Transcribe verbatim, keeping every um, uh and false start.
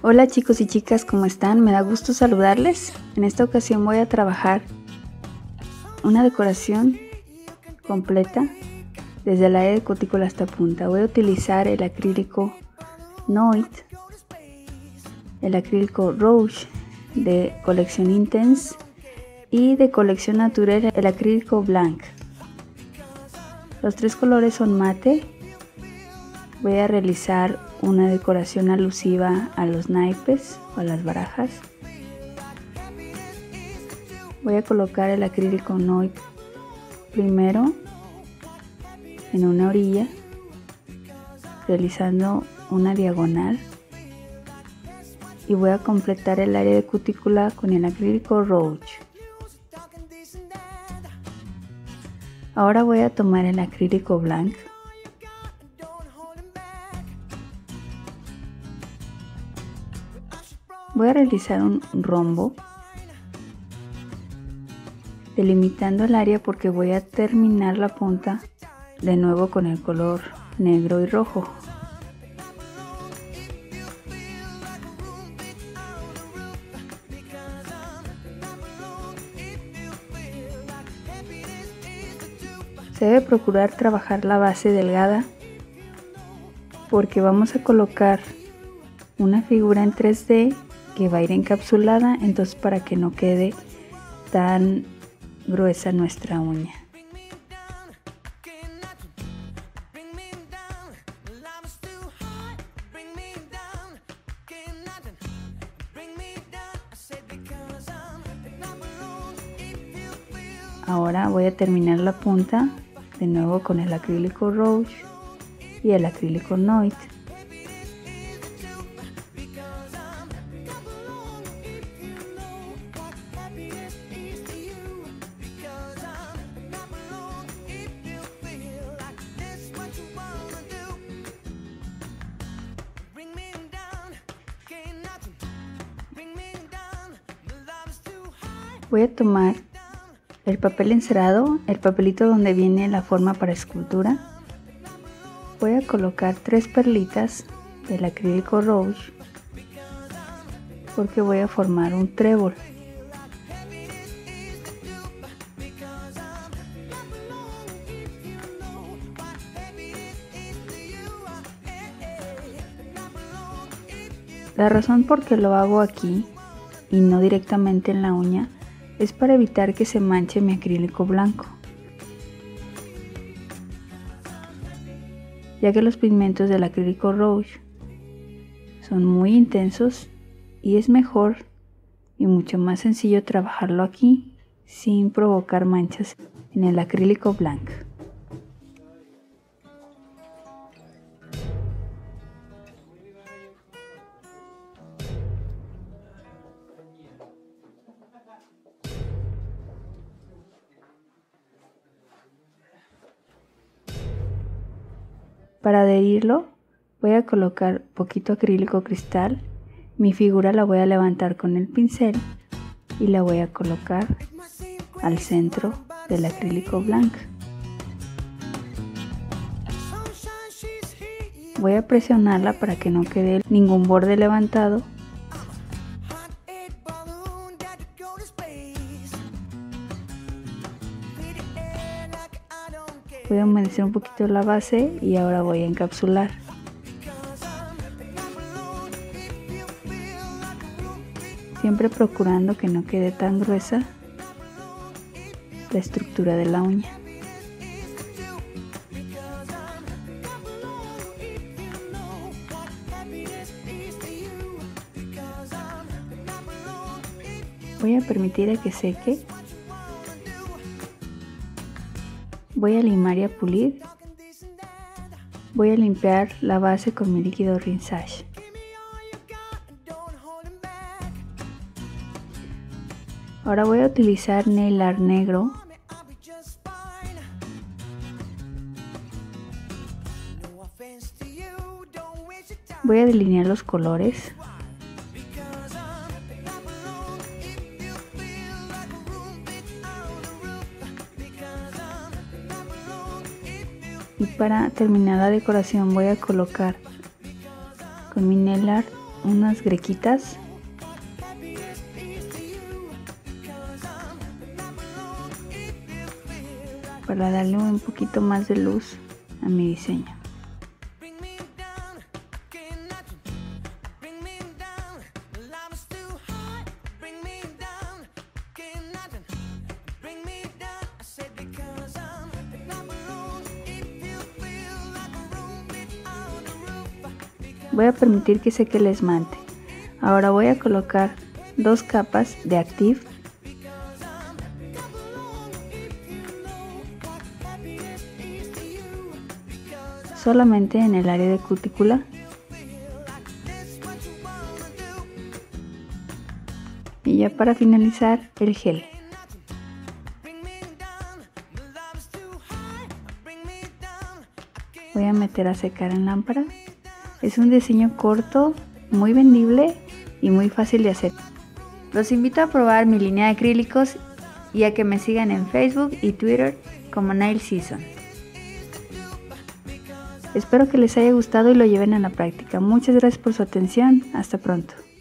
Hola chicos y chicas, ¿cómo están? Me da gusto saludarles. En esta ocasión voy a trabajar una decoración completa desde el área de cutícula hasta punta. Voy a utilizar el acrílico Noit, el acrílico Rouge de colección Intense y de colección Naturelle el acrílico Blanc. Los tres colores son mate. Voy a realizar una decoración alusiva a los naipes o a las barajas. Voy a colocar el acrílico Noit primero en una orilla, realizando una diagonal, y voy a completar el área de cutícula con el acrílico Rouge. Ahora voy a tomar el acrílico Blanc Voy a realizar un rombo delimitando el área porque voy a terminar la punta de nuevo con el color negro y rojo. Se debe procurar trabajar la base delgada porque vamos a colocar una figura en tres D que va a ir encapsulada, entonces para que no quede tan gruesa nuestra uña. Ahora voy a terminar la punta de nuevo con el acrílico Rouge y el acrílico Noit. Voy a tomar el papel encerado, el papelito donde viene la forma para escultura. Voy a colocar tres perlitas del acrílico Rouge porque voy a formar un trébol. La razón por qué lo hago aquí y no directamente en la uña es para evitar que se manche mi acrílico blanco, ya que los pigmentos del acrílico Rouge son muy intensos y es mejor y mucho más sencillo trabajarlo aquí sin provocar manchas en el acrílico blanco. Para adherirlo voy a colocar poquito acrílico cristal, mi figura la voy a levantar con el pincel y la voy a colocar al centro del acrílico blanco. Voy a presionarla para que no quede ningún borde levantado. Voy a humedecer un poquito la base y ahora voy a encapsular. Siempre procurando que no quede tan gruesa la estructura de la uña. Voy a permitir a que seque. Voy a limar y a pulir. Voy a limpiar la base con mi líquido rinzage. Ahora voy a utilizar nail art negro. Voy a delinear los colores. Y para terminar la decoración voy a colocar con mi nail art unas grequitas para darle un poquito más de luz a mi diseño. Voy a permitir que seque el esmalte. Ahora voy a colocar dos capas de Active solamente en el área de cutícula y ya para finalizar el gel. Voy a meter a secar en lámpara. Es un diseño corto, muy vendible y muy fácil de hacer. Los invito a probar mi línea de acrílicos y a que me sigan en Facebook y Twitter como Nail Season. Espero que les haya gustado y lo lleven a la práctica. Muchas gracias por su atención. Hasta pronto.